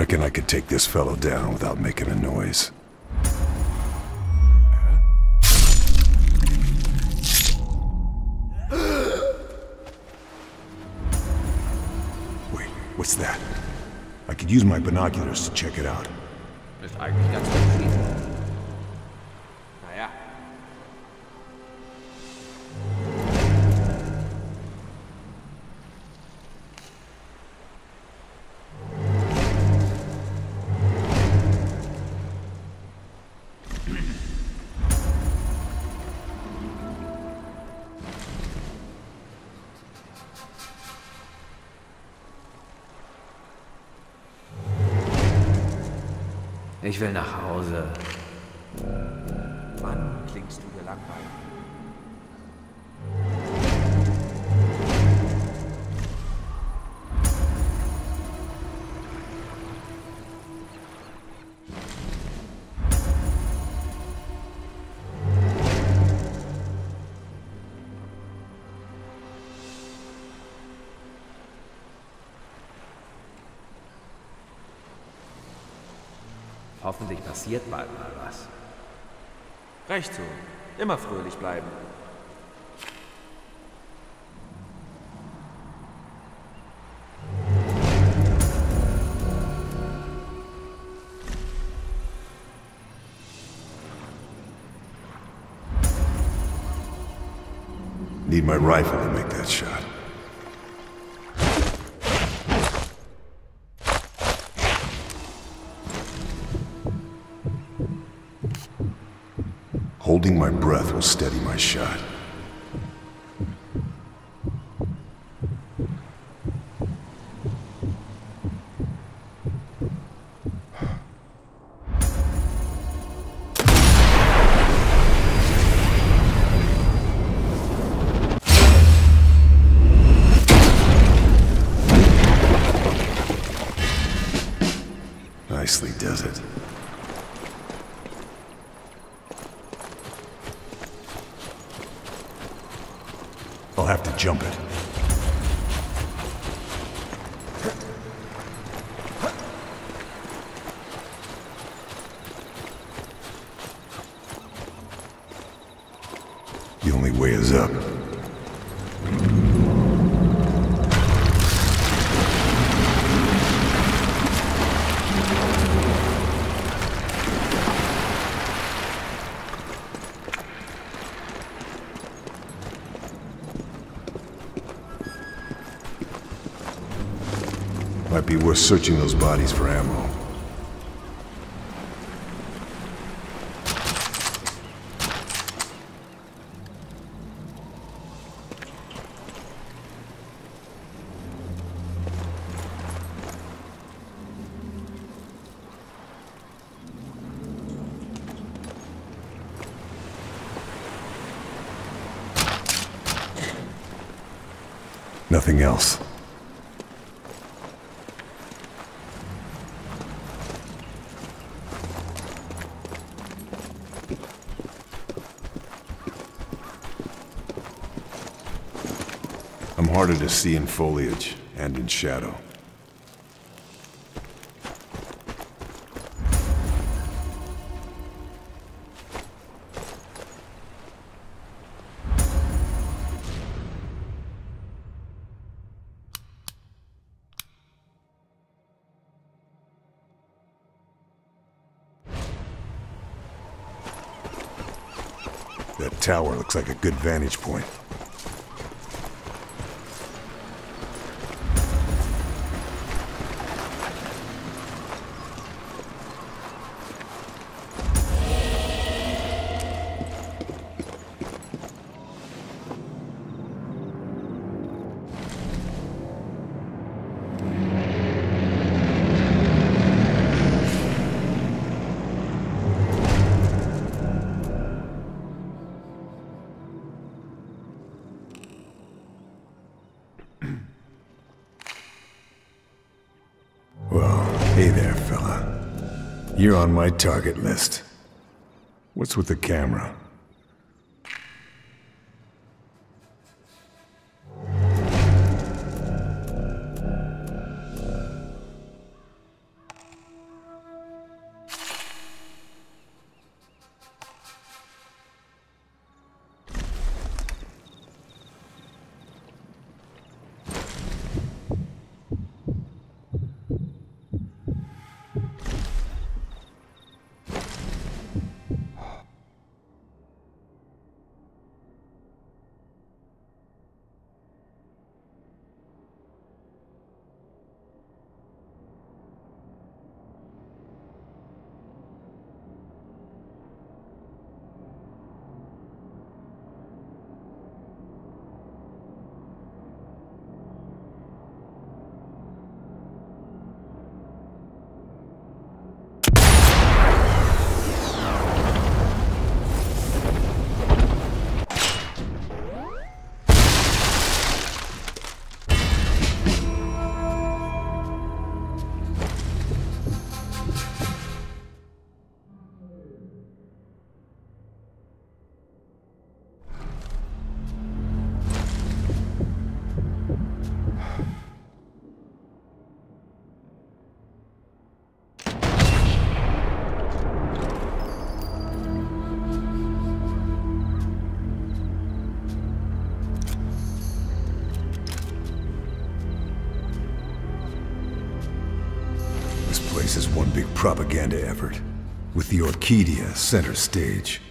reckon I could take this fellow down without making a noise. Wait, what's that? I could use my binoculars to check it out. Ist eigentlich ganz easy. Naja. Ich will nach Hause. Mann, klingst du gelangweilt. Hoffentlich passiert bald mal was. Recht so. Immer fröhlich bleiben. Need my rifle to make that shot. Holding my breath will steady my shot. Nicely does it. I'll have to jump it. The only way is up. Might be worth searching those bodies for ammo. Nothing else. I'm harder to see in foliage and in shadow. That tower looks like a good vantage point. Well, hey there, fella. You're on my target list. What's with the camera? propaganda effort, with the Orchidia center stage.